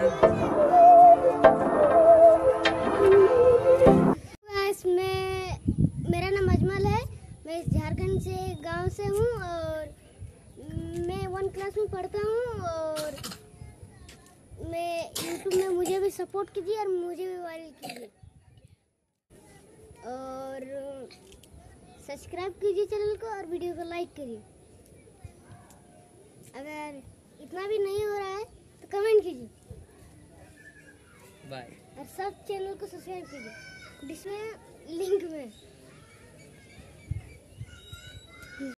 मेरा नाम अजमल है। मैं झारखंड से गांव से हूँ और मैं 1 क्लास में पढ़ता हूँ। और मैं यूट्यूब में मुझे भी सपोर्ट कीजिए और मुझे भी वायरल कीजिए और सब्सक्राइब कीजिए चैनल को और वीडियो को लाइक करिए। अगर इतना भी नहीं हो रहा है तो कमेंट कीजिए। बाय। और सब चैनल को सब्सक्राइब कीजिए, जिसमें लिंक में